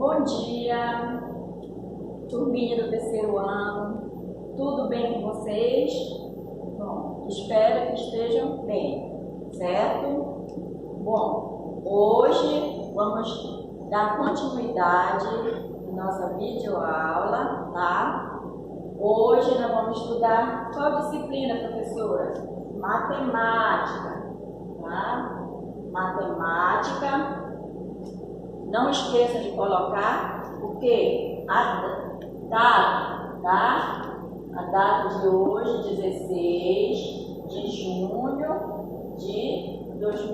Bom dia, turminha do terceiro ano, tudo bem com vocês? Bom, espero que estejam bem, certo? Bom, hoje vamos dar continuidade à nossa videoaula, tá? Hoje nós vamos estudar qual disciplina, professora? Matemática, tá? Matemática. Não esqueça de colocar o quê? A data, tá? A data de hoje, 16 de junho de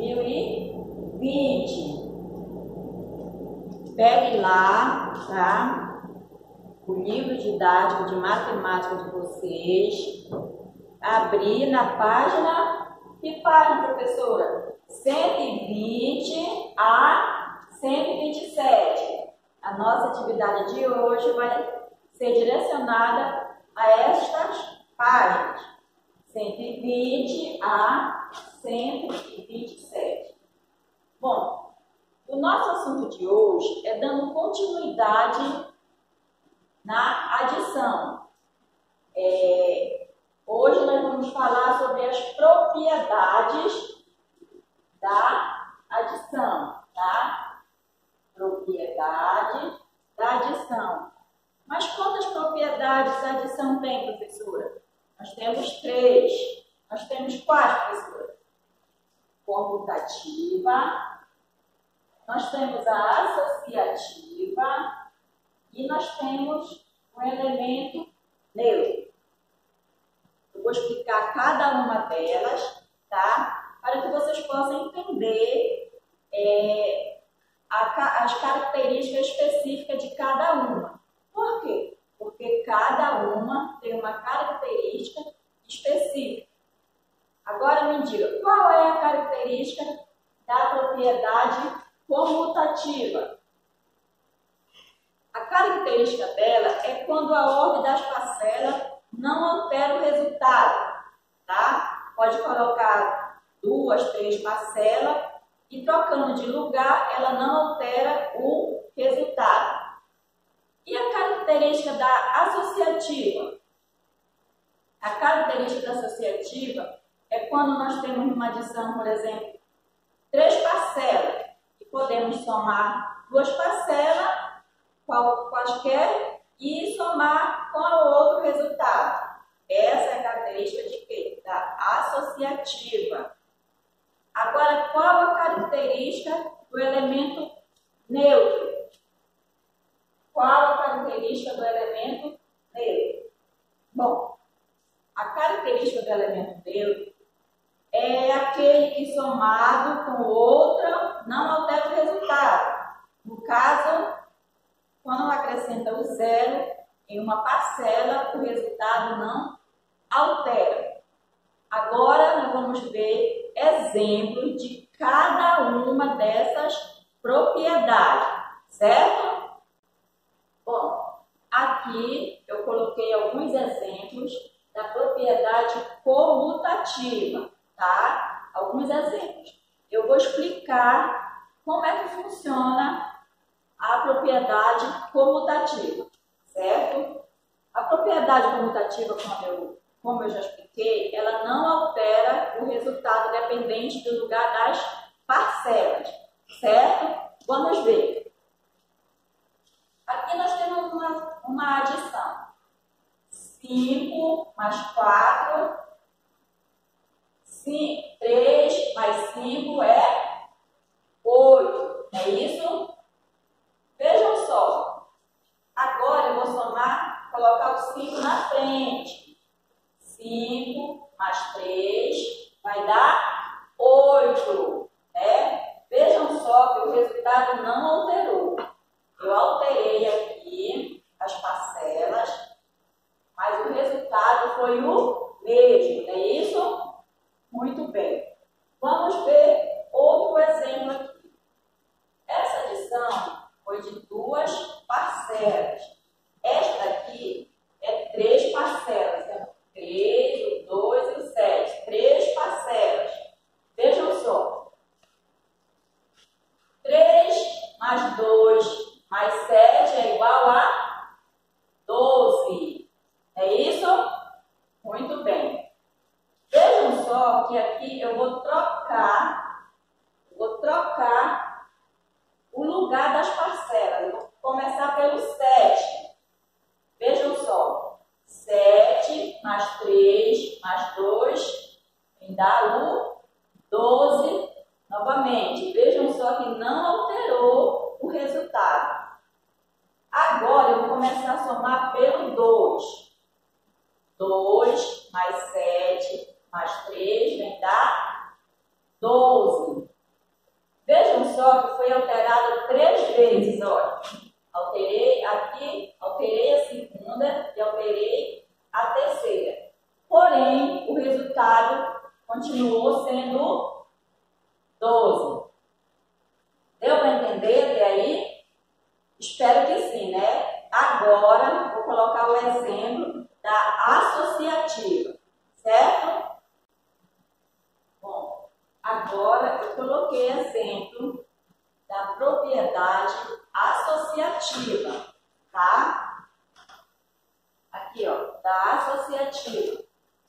2020. Pegue lá, tá? O livro didático de matemática de vocês. Abrir na página, que página, professora? 120 a 127. A nossa atividade de hoje vai ser direcionada a estas páginas, 120 a 127. Bom, o nosso assunto de hoje é dando continuidade na adição. Hoje nós vamos falar sobre as propriedades da adição, tá? Propriedade da adição. Mas quantas propriedades a adição tem, professora? Nós temos 3. Nós temos quais, professora? Comutativa, nós temos a associativa e nós temos o elemento neutro. Eu vou explicar cada uma delas, tá? Para que vocês possam entender as características específicas de cada uma. Por quê? Porque cada uma tem uma característica específica. Agora me diga, qual é a característica da propriedade comutativa? A característica dela é quando a ordem das parcelas não altera o resultado, tá? Pode colocar 2, 3 parcelas e trocando de lugar, ela não altera o resultado. E a característica da associativa? A característica da associativa é quando nós temos uma adição, por exemplo, 3 parcelas, e podemos somar 2 parcelas, quaisquer, e somar com o outro resultado. Essa é a característica de quê? Da associativa. Agora, qual a característica do elemento neutro? Qual a característica do elemento neutro? Bom, a característica do elemento neutro é aquele que somado com o outro não altera o resultado. No caso, quando acrescenta o zero em uma parcela, o resultado não altera. Agora, nós vamos ver exemplos de cada uma dessas propriedades, certo? Bom, aqui eu coloquei alguns exemplos da propriedade comutativa, tá? Alguns exemplos. Eu vou explicar como é que funciona a propriedade comutativa, certo? A propriedade comutativa, como eu já expliquei, ela não altera o resultado dependente do lugar das parcelas, certo? Vamos ver. Aqui nós temos uma adição. 5 mais 4, 3 mais 5 é 8, não é isso? Vejam só. Agora eu vou somar, colocar o 5 na frente. 5 mais 3 vai dar 8, né? Vejam só que o resultado não alterou. Eu alterei aqui as parcelas, mas o resultado foi o mesmo, não é isso? Muito bem. Vamos ver outro exemplo aqui. Essa adição foi de 2 parcelas. Esta aqui é 3 parcelas, né? 3, o 2 e o 7. 3 parcelas. Vejam só. 3 mais 2 mais 7 pelo 7. Vejam só. 7 mais 3 mais 2 me dá o 12 novamente. Vejam só que não alterou o resultado. Agora eu vou começar a somar pelo 2. 2 mais 7 mais 3 vem dar 12. Vejam só que foi alterado 3 vezes, olha. Alterei aqui, alterei a segunda e alterei a terceira. Porém, o resultado continuou sendo 12. Deu para entender até aí? Espero que sim, né? Agora, vou colocar o exemplo da associativa, certo? Bom, agora eu coloquei exemplo da propriedade associativa, tá? Aqui, ó, da associativa.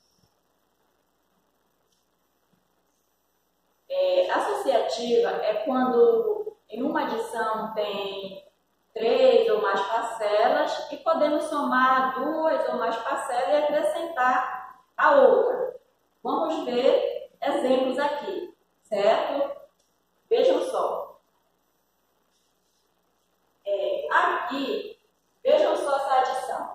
Associativa é quando em uma adição tem 3 ou mais parcelas e podemos somar 2 ou mais parcelas e acrescentar a outra. Vamos ver exemplos aqui, certo? Vejam só. Aqui, vejam só essa adição.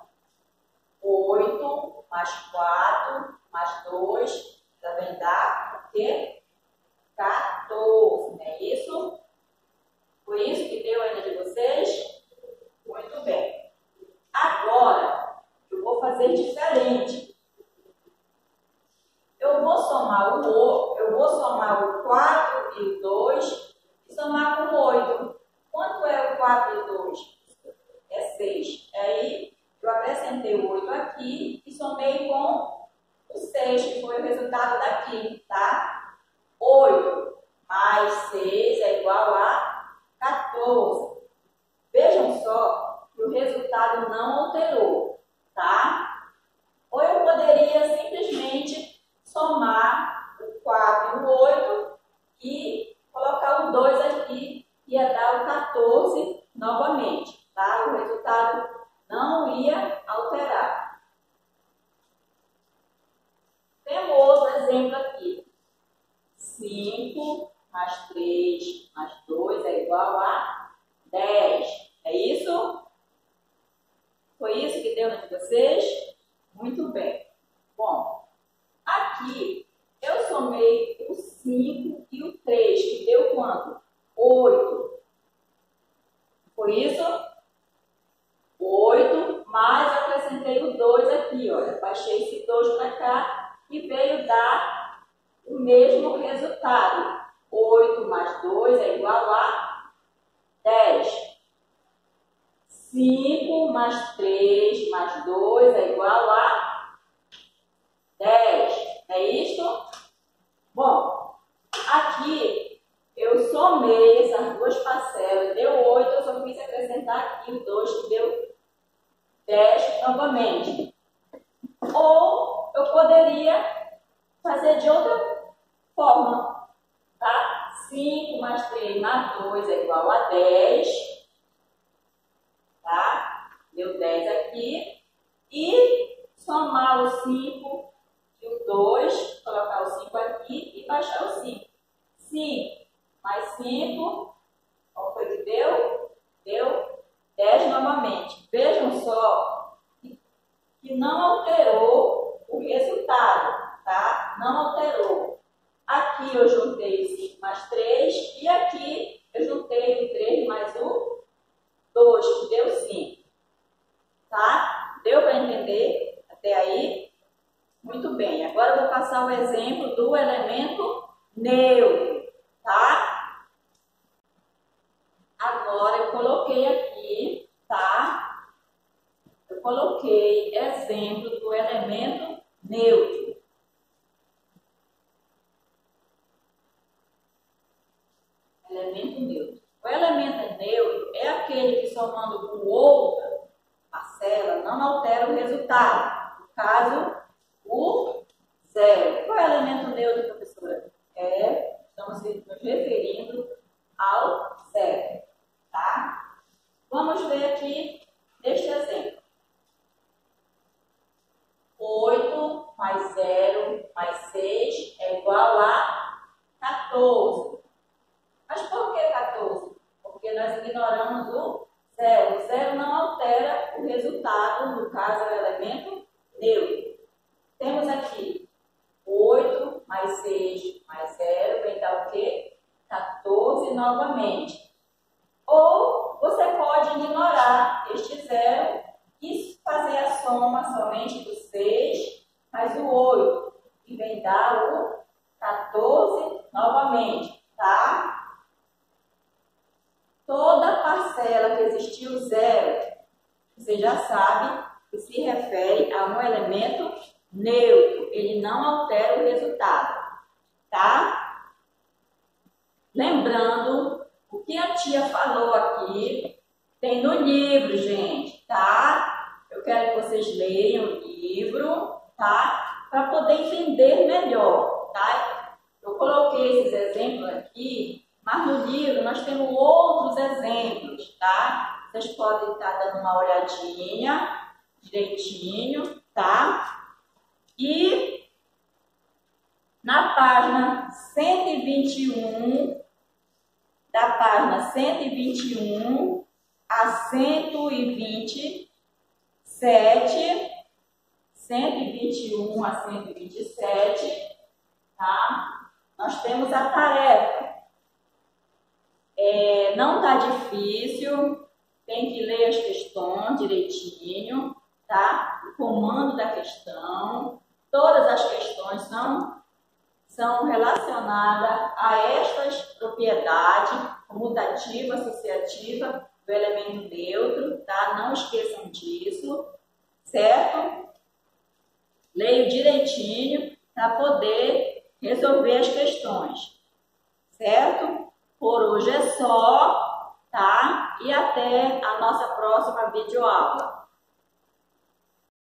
8 mais 4 mais 2 também dá o quê? 14, não é isso? Foi isso que deu ainda de vocês? Muito bem. Agora, eu vou fazer diferente. Eu vou somar o 4 e o 2 e somar com o 8. Quanto é o 4 e o 2? É 6. Aí, eu acrescentei o 8 aqui e somei com o 6, que foi o resultado daqui, tá? 8 mais 6 é igual a 14. Vejam só que o resultado não alterou, tá? Ou eu poderia simplesmente somar o 4 e o 8 e colocar o 2 aqui, ia dar o 14 novamente, tá? O resultado não ia alterar. Temos outro exemplo aqui. 5 mais 3 mais 2 é igual a 10. É isso? Foi isso que deu na de vocês? Muito bem. Bom, aqui eu somei o 5 e o 3, que deu quanto? 8. Foi isso? 8, mas eu acrescentei o 2 aqui, olha. Baixei esse 2 para cá e veio dar o mesmo resultado. 8 mais 2 é igual a 10. 5 mais 3 mais 2 é igual a 10. É isso? Bom, aqui eu somei essas duas parcelas, deu 8, eu só quis acrescentar aqui o 2, que deu 10 novamente. Ou eu poderia fazer de outra forma, tá? 5 mais 3 mais 2 é igual a 10, tá? Deu 10 aqui. E somar o 5 e o 2, colocar o 5 aqui e baixar o 5. 5 mais 5, qual foi que deu? Deu 10 novamente. Vejam só que não alterou o resultado, tá? Não alterou. Aqui eu juntei o 5 mais 3 e aqui eu juntei o 3 mais o 2, que deu 5. Tá? Deu para entender até aí? Muito bem. Agora eu vou passar o exemplo do elemento neutro, tá? Agora eu coloquei aqui, tá? Eu coloquei exemplo do elemento neutro. Elemento neutro. O elemento neutro é aquele que, somando com outra parcela, não altera o resultado. No caso, o zero. Qual é o elemento neutro, professora? Estamos nos referindo ao zero. Tá? Vamos ver aqui ignoramos o zero. O zero não altera o resultado, no caso é o elemento neutro. Temos aqui 8 mais 6 mais 0 vai dar o quê? 14 novamente. Ou você pode ignorar este zero e fazer a soma somente do 6 mais o 8, que vem dar o 14 novamente, tá? Toda parcela que existiu zero, você já sabe que se refere a um elemento neutro, ele não altera o resultado, tá? Lembrando, o que a tia falou aqui tem no livro, gente, tá? Eu quero que vocês leiam o livro, tá? Para poder entender melhor, tá? Eu coloquei esses exemplos aqui, mas no livro nós temos outros exemplos, tá? Vocês podem estar dando uma olhadinha direitinho, tá? E na página 121, da página 121 a 127, 121 a 127, tá? Nós temos a tarefa. Não tá difícil, tem que ler as questões direitinho, tá? O comando da questão, todas as questões são relacionadas a estas propriedades comutativa, associativa do elemento neutro, tá? Não esqueçam disso, certo? Leio direitinho para poder resolver as questões, certo? Por hoje é só, tá? E até a nossa próxima videoaula.